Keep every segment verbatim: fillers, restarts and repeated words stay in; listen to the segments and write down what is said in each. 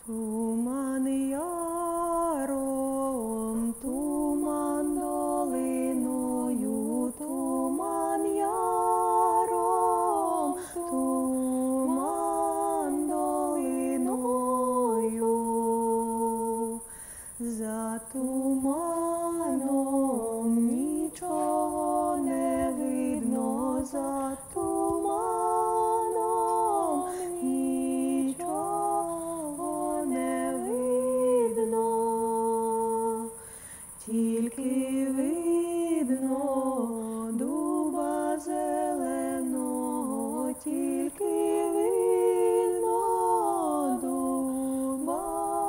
Туман яром, туман долиною, туман яром, туман долиною. За туманом нічого не видно, за туманом нічого не видно, тільки видно дуба зеленого, тільки видно дуба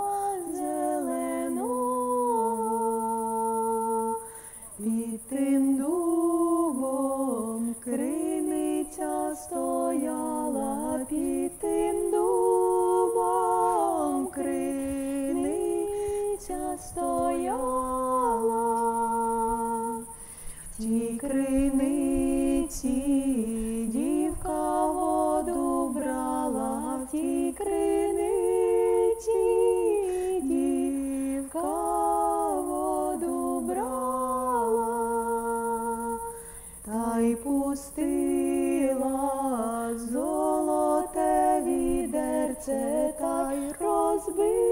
зеленого. Під тим дубом криниця стояла, під тим дубом криниця стояла. В тій криниці дівка воду брала, в тій криниці дівка воду брала, та й пустила золоте відерце, та й розбила